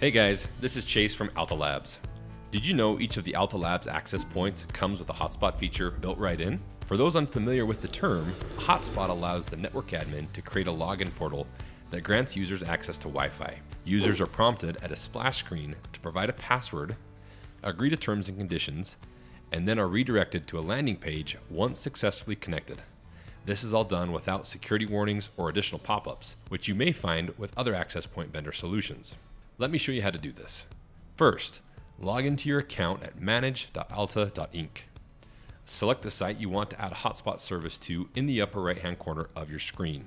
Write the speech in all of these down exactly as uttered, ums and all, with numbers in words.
Hey guys, this is Chase from Alta Labs. Did you know each of the Alta Labs access points comes with a hotspot feature built right in? For those unfamiliar with the term, a hotspot allows the network admin to create a login portal that grants users access to Wi-Fi. Users are prompted at a splash screen to provide a password, agree to terms and conditions, and then are redirected to a landing page once successfully connected. This is all done without security warnings or additional pop-ups, which you may find with other access point vendor solutions. Let me show you how to do this. First, log into your account at manage dot alta dot inc. Select the site you want to add a hotspot service to in the upper right-hand corner of your screen.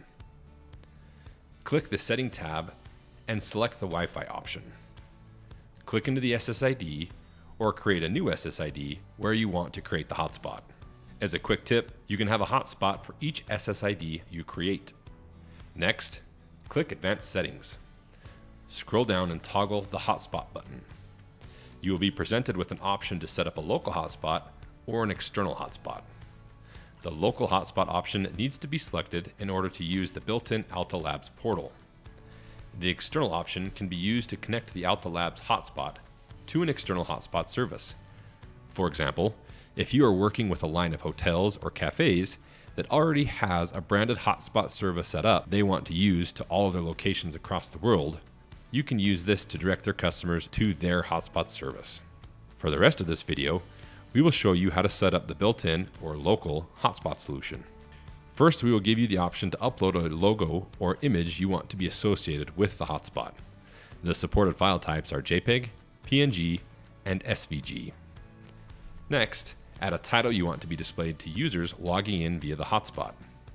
Click the Setting tab and select the Wi-Fi option. Click into the S S I D or create a new S S I D where you want to create the hotspot. As a quick tip, you can have a hotspot for each S S I D you create. Next, click Advanced Settings. Scroll down and toggle the hotspot button. You will be presented with an option to set up a local hotspot or an external hotspot. The local hotspot option needs to be selected in order to use the built-in Alta Labs portal. The external option can be used to connect the Alta Labs hotspot to an external hotspot service. For example, if you are working with a line of hotels or cafes that already has a branded hotspot service set up they want to use to all of their locations across the world, you can use this to direct their customers to their hotspot service. For the rest of this video, we will show you how to set up the built-in or local hotspot solution. First, we will give you the option to upload a logo or image you want to be associated with the hotspot. The supported file types are JPEG, P N G, and S V G. Next, add a title you want to be displayed to users logging in via the hotspot.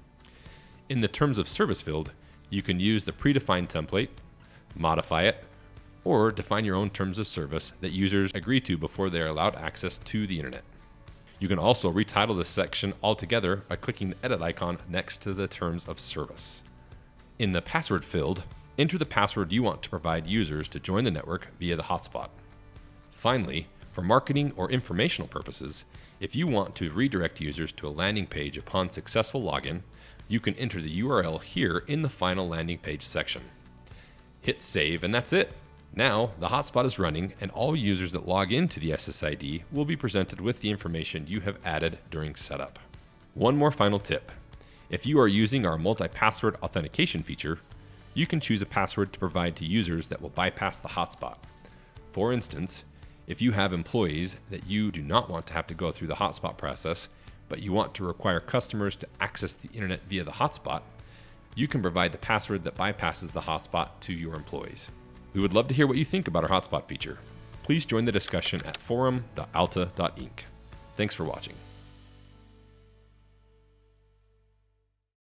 In the Terms of Service field, you can use the predefined template, modify it, or define your own terms of service that users agree to before they are allowed access to the internet. You can also retitle this section altogether by clicking the edit icon next to the terms of service. In the password field, enter the password you want to provide users to join the network via the hotspot. Finally, for marketing or informational purposes, if you want to redirect users to a landing page upon successful login, you can enter the U R L here in the final landing page section. Hit save and that's it. Now the hotspot is running and all users that log into the S S I D will be presented with the information you have added during setup. One more final tip. If you are using our multi-password authentication feature, you can choose a password to provide to users that will bypass the hotspot. For instance, if you have employees that you do not want to have to go through the hotspot process, but you want to require customers to access the internet via the hotspot, you can provide the password that bypasses the hotspot to your employees. We would love to hear what you think about our hotspot feature. Please join the discussion at forum dot alta dot inc. Thanks for watching.